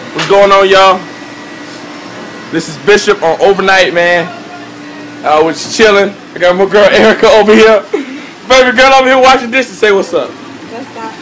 What's going on, y'all? This is Bishop on Overnight, man. I was chilling. I got my girl Erica over here. Baby girl over here watching this and say what's up. What's up?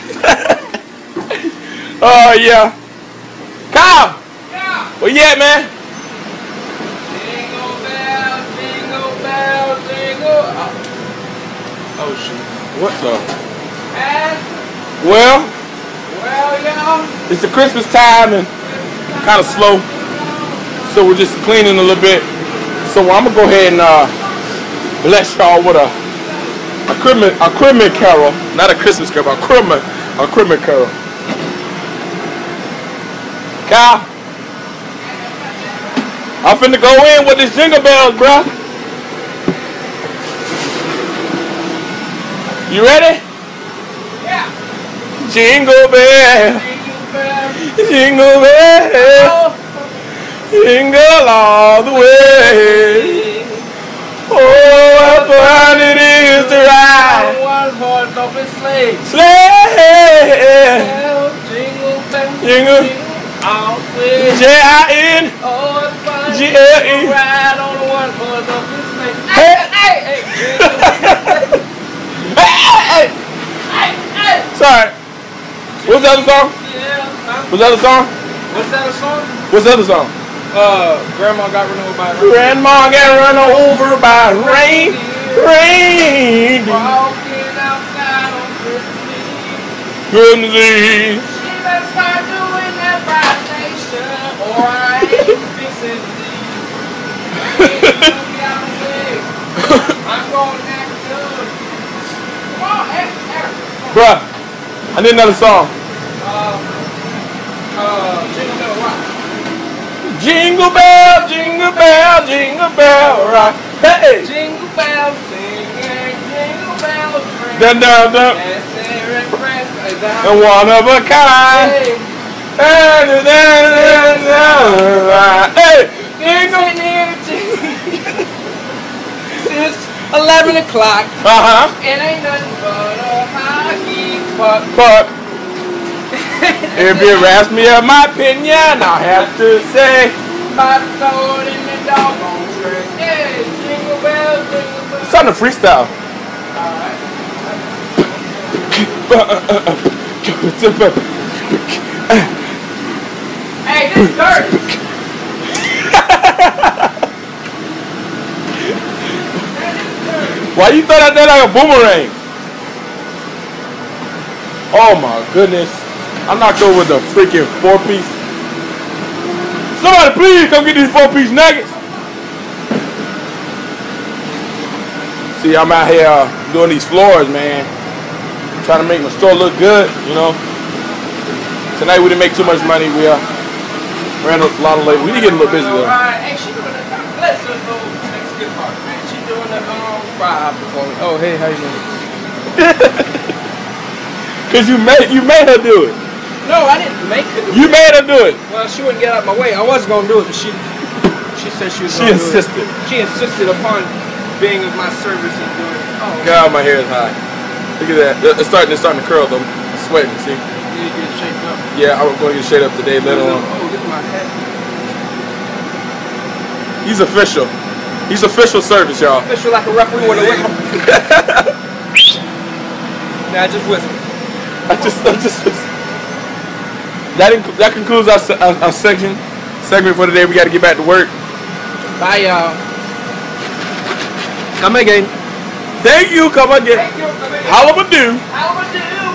Oh, yeah. Kyle! Yeah! Where you at, man? Jingle bells, jingle bells, jingle. Oh, shoot. What the? And, Well, y'all. it's the Christmas time and kind of slow. So we're just cleaning a little bit. So I'm going to go ahead and bless y'all with a Christmas carol. Not a Christmas carol, but a Christmas carol. Kyle, I'm finna go in with this jingle bells, bruh. You ready? Yeah. Jingle bell, jingle bell, jingle all the way. Oh, what fun it is to ride One horse open sleigh. sleigh. Jingle bells, Jingle. all the way. J-I-N. Oh, it's fun G-L-E. to ride on a one horse open sleigh. Hey. Hey, jingle Hey. hey. Sorry. What's the other song? Yeah. What's the other song? What's that a song? What's the other song? Grandma got run over by a Grandma got run over by rain. Rain. walking outside on Christmas Eve. Christmas Eve. She better start doing that Fire Nation, or I ain't fixing these. I'm going next good. Come on, Eric. Bruh, I need another song. Jingle Bell Rock. Jingle bell, jingle bell, jingle bell rock. Hey! Jingle bells singing, jingle bells ring. Dun dun dun. And Sarah Presley down. And one of a kind. Hey, Hey! jingle here since 11 o'clock. Uh-huh. It ain't nothing but a hockey puck. But if you ask me of my opinion, I have to say Hot stone in the doggone trick. Hey, jingle bells, jingle bells. it's on the freestyle. Alright. Hey, this is dirt. Why you throw that there like a boomerang? Oh my goodness. I knocked over the freaking 4-piece. Somebody please come get these 4-piece nuggets. See, I'm out here doing these floors, man. Trying to make my store look good, you know. Tonight we didn't make too much money. We ran a lot of late. We did get a little busy though. Alright, hey, she doing the let's just go next good part, man. She doing the fry performance. Oh, hey, how you doing? Cause you made her do it. No, I didn't make her do You it. made her do it. Well, she wouldn't get out my way. I was gonna do it, but she said she was She gonna insisted. do it. She insisted upon being of my service and doing it. Oh, God, my hair is high. Look at that. It's starting to curl though. I'm sweating, see? you get shaped up. Yeah, I'm going to get shade up today later on. Oh, look at my hat. He's official. He's official service, y'all. Official like a referee with a whip. Nah, just whistle. That concludes our segment for today. We got to get back to work. Bye, y'all. Come again. Thank you. Come again. Thank you. Come again. How am I do? How am I do?